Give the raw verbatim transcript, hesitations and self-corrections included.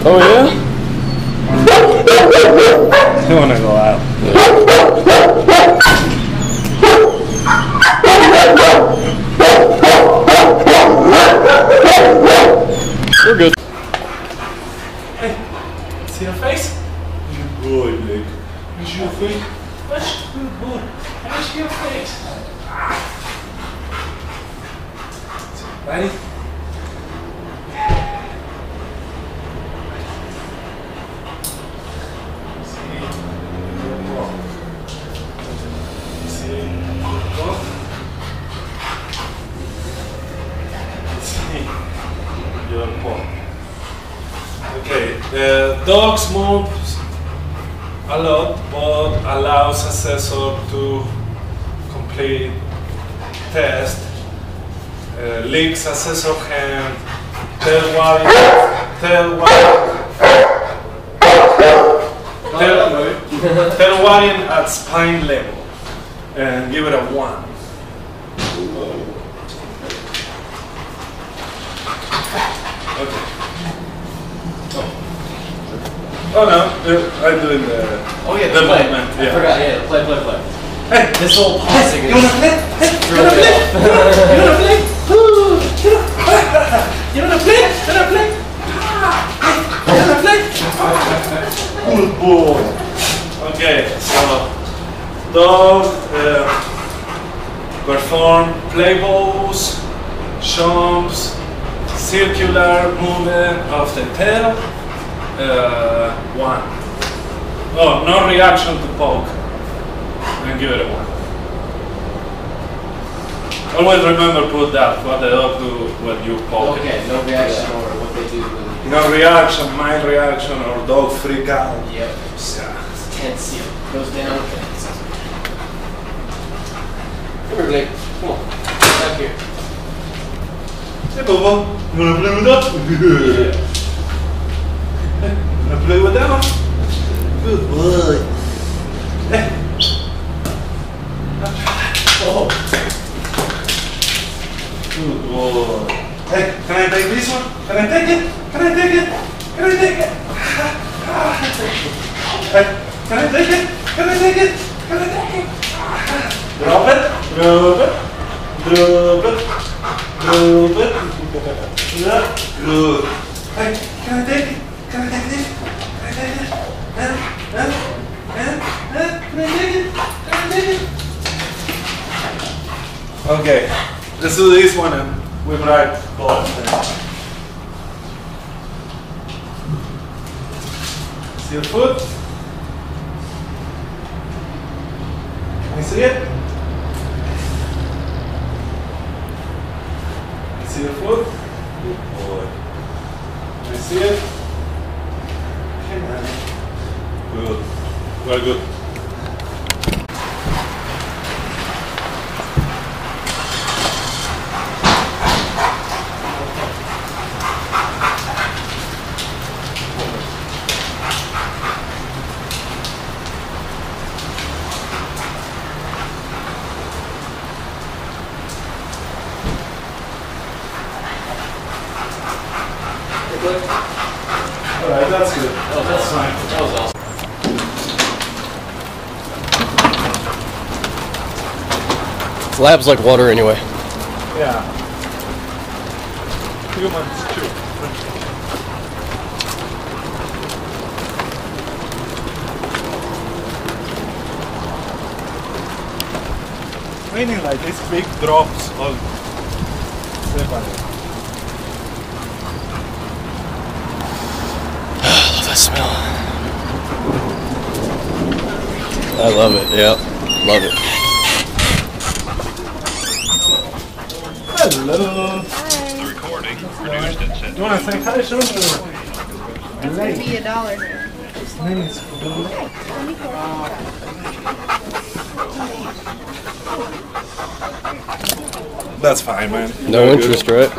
Oh yeah? You wanna go out? We're good. Hey, see your face? Good boy, Blake. Where's your face? Where's good boy? Where's your face? Ready? Okay, the dogs move a lot, but allows assessor to complete test. Uh, links assessor hand, tell why, tell why, tell, tell why at spine level, and give it a one. Okay. Oh no, I'm doing the. Oh yeah, the the play. movement. I Yeah. forgot. Yeah, play, play, play. Hey, this whole pausing hey, is. You wanna play? Hey, you wanna play? You wanna play? You wanna play? You wanna play? You wanna play? Good boy. Okay, so dog uh, perform play balls, jumps, circular movement of the tail. Uh, one. Oh, no reaction to poke. And give it a one. Always remember put that what the dog do when you poke. Okay, no reaction yeah. or what they do. When no reaction, mild reaction, or dog freak out. Yep. Yeah. It's tense. Yeah. Goes down. Come here, Blake. Come on. Back here. Hey, Bobo. You wanna play with that? Yeah. Wanna play with that one? Good boy. Hey. Oh. Good boy. Hey, can I take this one? Can I take it? Can I take it? Can I take it? Hey, can I take it? Can I take it? Can I take it? Drop it. Drop it. Drop it. Drop it. Yeah. Good. Hey, can I take it? Can I take this? Can I take it? Huh? Huh? Huh? Huh? Can I take it? Can I take it? Okay, let's do this one and we write both. See your foot? Can you see it? See your foot? Good boy. Can you see it? Good. Very good. Alright, that's good. Oh, that's fine. That was awesome. Lab's like water anyway. Yeah. Humans too. Meaning like these big drops all separate. That smell. I love it, yeah. Love it. Hello. The recording produced and sent. You wanna say hi, Sean? It's gonna be a dollar. His name is That's fine, man. No interest, right?